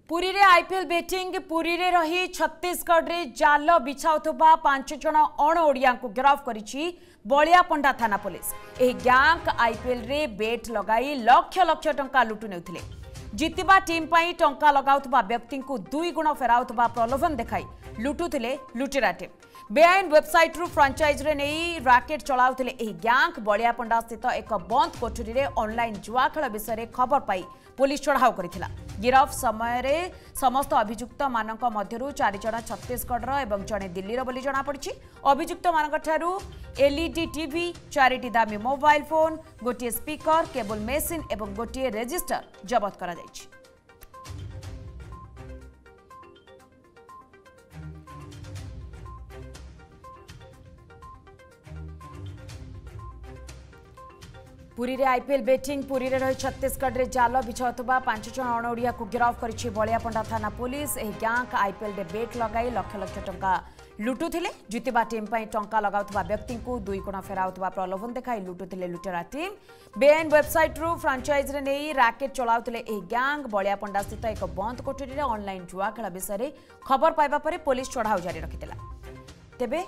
पुरी रे IPL betting Puri रे रही छत्तीसगढ़ रे जाल बिछाउथबा 5 जण अण ओडिया को गिरफ्त करिछि बलियापंडा थाना पुलिस। एही गैंग आईपीएल रे बेट लगाई लक्ष लक्ष टंका लुटु नेउथिले। जितिबा टीम पई टंका लगाउथबा व्यक्ति को 2 गुण फेराउथबा प्रलोभन देखाई लुटुथिले लुटेरा टीम। बेआईन वेबसाइट रु फ्रांचाइज रे नहीं राकेट चलाउथिले एही गैंग बलियापंडा स्थित एक बंद कोठरी रे ऑनलाइन जुआ खेल विषय खबर पाई पुलिस चढ़ाऊ करिथिला। गिरफ समय रे समस्त अभियुक्त मानक मध्यरु 4 जण छत्तीसगढ़ एवं जणे दिल्ली रो बोली जणा पड़छि। अभियुक्त मानक ठारू एलईडी टीवी 4टी दामी मोबाइल फोन गोटे स्पीकर केबल मेसिन एवं गोटे रजिस्टर जब्त करा जायछि। पुरी रे आईपीएल बेटिंग पुरी रे रही छत्तीसगढ़ रे जाल बिछाउथबा 5 जण अणओडिया को गिरफ्त करिछि बलियापंडा थाना पुलिस। एही गैंग आईपीएल रे बेट लगाई लक्ष लक्ष टंका लुटुथिले। जितिबा टीम पई टंका लगाउथबा व्यक्ति को 2 गुण फेराउथबा प्रलोभन देखाई लुटुथिले लुटेरा टीम। बेआईन वेबसाइट रु फ्रांचाइज रे नहीं राकेट चलाउथिले एही गैंग बलियापंडा स्थित एक बंद कोठरी रे ऑनलाइन जुआ खेल विषय खबर पाइबा परे पुलिस चढ़ाऊ जारी रखिथिला। तेबे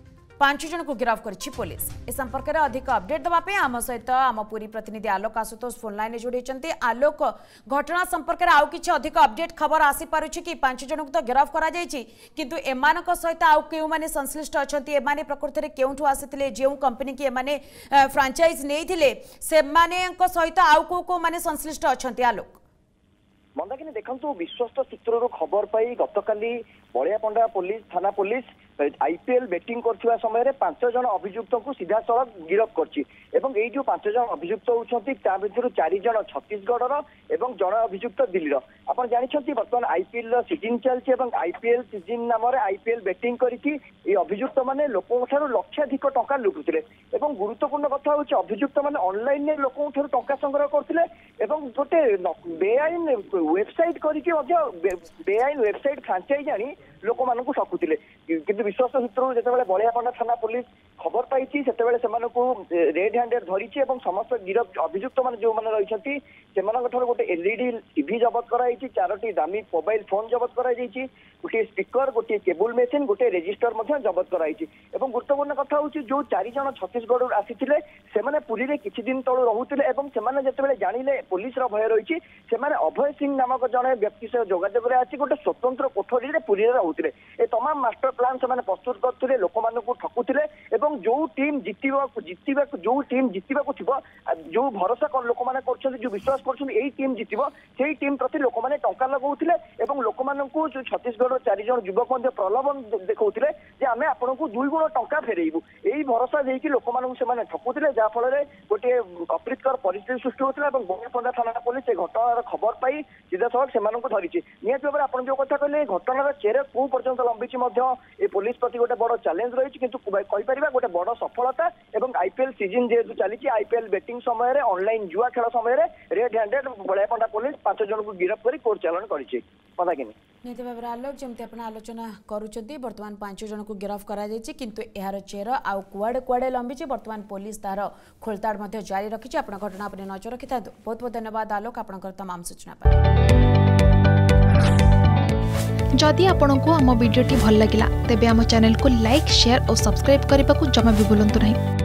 5 जन को गिरफ्त करिछि पुलिस। ए संपर्क में अधिक अपडेट दवापे आम सहित आम पुरी प्रतिनिधि आलोक आशुतोष फोन लाइन जोड़ी। आलोक, घटना संपर्क में आउ किछि अधिक अपडेट खबर आसी पारुछि कि 5 जन को तो गिरफ्त करा जायछि किंतु एमानक सहित आउ केउ माने संश्लिष्ट अछंती एमाने प्रकृति रे केउठु आसिथिले जेउ कंपनी की एमाने फ्रांचाइज नेइथिले सेमानेक सहित आउ को माने संश्लिष्ट अछंती? आलोक मंदाकिनी देखंतु विश्वस्त सूत्ररु खबर पाई गतकाली बलियापंडा पुलिस थाना पुलिस आईपीएल बेटिंग करथिबा समय रे 5 जण अभियुक्त को सीधा सड़क गिरफ्त करछि एवं एई जो 5 जण अभियुक्त होछंती ता भितरु 4 जण छत्तीसगढ़ एवं जण अभियुक्त दिल्ली रो। आपण जानिछंती वर्तमान आईपीएल रो सीजन चलछि एवं आईपीएल सीजन नाम रे आईपीएल बेटिंग करिकि ए अभियुक्त माने लोकन ठारू लक्षाधिक टंका लुटुथिले एवं गुरुत्वपूर्ण कथा होछि अभियुक्त माने ऑनलाइन ने लोकन ठारू टंका संग्रह करथिले एवं गोटे बेआईन वेबसाइट करिकि बेआईन वेबसाइट फ्रांचाइज आनी लोक मानकु ठकुथिले। किंतु विश्वास सूत्रु जेतेबेले बलियापंडा थाना पुलिस खबर पाइछि सेतेबेले सेमानकु रेड हैंडेड धरिछि एवं समस्त गिरफ अभियुक्त माने जो माने रहिछंती सेमानक ठारू गोटे एलईडी टीवी जब्त कराइछि 4टी दामी मोबाइल फोन जब्त कराइछि गोटे स्पीकर गोटे केबल मेसिन गोटे रजिस्टर मध्य जब्त कराइछि एवं गुरुत्वपूर्ण कथा होछि जो 4 जण छत्तीसगढ़ आसिथिले सेमाने पुरी रे किछि दिन तळु रहुथिले एवं सेमाने जेतेबेले जानिले पुलिस रो भय रहिछि सेमाने अभय सिंह नामक जणे व्यक्ति से जोगाजोग रे आछि गोटे स्वतंत्र कोठरी रे पुरी रे रहुथिले। ए तमाम मास्टर प्लान सेमाने प्रस्तुत करथिले लोक मानकु ठकुथिले एवं जो टीम जितिबा जो टीम जितिबा को थिबो जो भरोसा कर लोक माने करछथि जो विश्वास करछथि एई टीम जितिबो सेई टीम प्रति लोक माने टंका लगाउथिले एवं लोक मानकु जो छत्तीसगढ़ 4 जण युवक मध्ये प्रलोभन देखौथिले जे आमे आपनकु 2 गुण टंका फेरेइबु एई भरोसा देकी लोक मानकु सेमाने ठकुथिले जा फल रे गोटे अप्रीतकर परिस्थिति सृष्टि होथिला एवं बलियापंडा थाना पुलिस ए घटनार खबर पाई सीधा सड़क सेमानकु धरिछि। नियत भाबरे आपण जो कथा कहले घटनार चेहरा को पर्यंत लंबिछि मध्ये ए पुलिस प्रति गोटे बड़ चैलेंज रहिछि किंतु कहि परिबा गोटे बड़ सफलता एवं आईपीएल सीजन जेतु चली आईपीएल बेटिंग समय रे ऑनलाइन जुआ खेल समय रे रेड हैंडेड बलियापंडा पुलिस 5 जन को गिरफ्त करी कोर्ट चालान करिछि। पदाकिनी नियत भाबरे आलोक जेमते आपण आलोचना करूछथि वर्तमान 5 जन को गिरफ्त करा जायछि किंतु एहार चेहरा आउ कुआडे कुआडे लंबिछि वर्तमान पुलिस तार खोलताड मध्ये जारी रखिछि। आपण घटना पर नजर रखिथा बहुत बहुत धन्यवाद आलोक आपण तमाम सूचना पर। जदि आपंक आम भिडी भल लगा तेब आम चैनल को लाइक शेयर और सब्सक्राइब करने को जमा भी भूलु नहीं।